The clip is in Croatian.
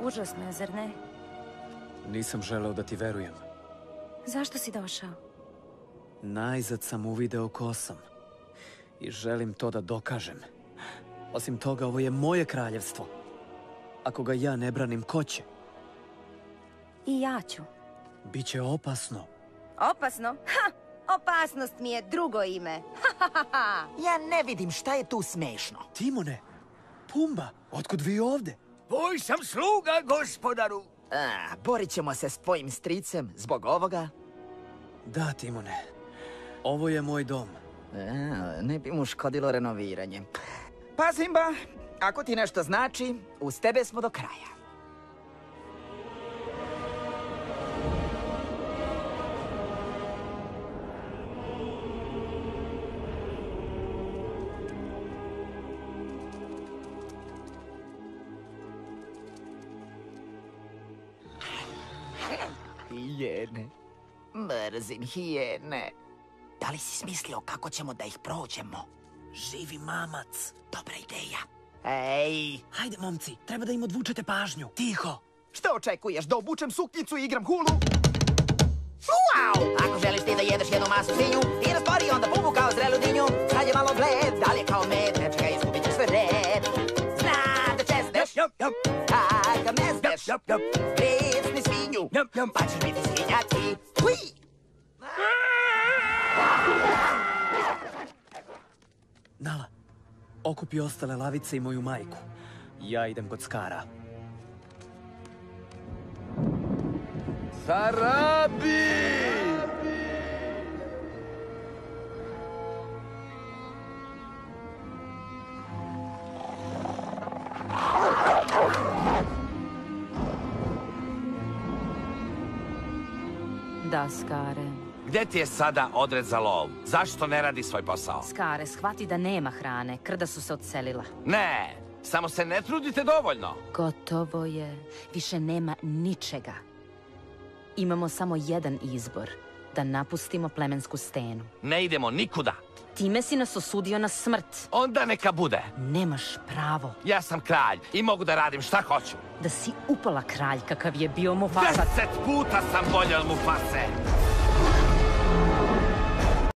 Užasno je, zar ne? Nisam želeo da ti verujem. Zašto si došao? Najzad sam uvideo ko sam. I želim to da dokažem. Osim toga, ovo je moje kraljevstvo. Ako ga ja ne branim, ko će? I ja ću. Biće opasno. Opasno? Ha! Opasnost mi je drugo ime. Ja ne vidim šta je tu smešno. Timone! Pumba! Otkud vi ovde? Tvoj sam sluga, gospodaru. Borit ćemo se s tvojim stricem zbog ovoga. Da, Timone. Ovo je moj dom. Ne bi mu škodilo renoviranje. Pa, Simba, ako ti nešto znači, uz tebe smo do kraja. Hijene. Mrzim hijene. Da li si smislio kako ćemo da ih prođemo? Živi mamac. Dobra ideja. Ej! Hajde, momci, treba da im odvučete pažnju. Tiho! Što očekuješ, da obučem suknjicu i igram hulu? Wow! Ako želiš ti da jedeš jednu masu svinju, ti raspori onda Pumbu kao zrelu dinju. Sad je malo bled, da li je kao med, ne čekaj, izgubit ćeš sve red. Znam da čezneš, kakav ne zneš, presni svinju, pa ćeš biti svinjaci. Hui! Nala, okupi ostale lavice i moju majku. Ja idem kod Skara. Sarabi! Da, Skare. Gde ti je sada odred za lov? Zašto ne radi svoj posao? Skare, shvati da nema hrane. Krda su se odselila. Ne, samo se ne trudite dovoljno. Gotovo je. Više nema ničega. Imamo samo jedan izbor. Da napustimo plemensku stenu. Ne idemo nikuda. Time si nas osudio na smrt. Onda neka bude. Nemaš pravo. Ja sam kralj i mogu da radim šta hoću. Da si upola kralj kakav je bio Mufasa. 10 puta sam bolje od Mufase.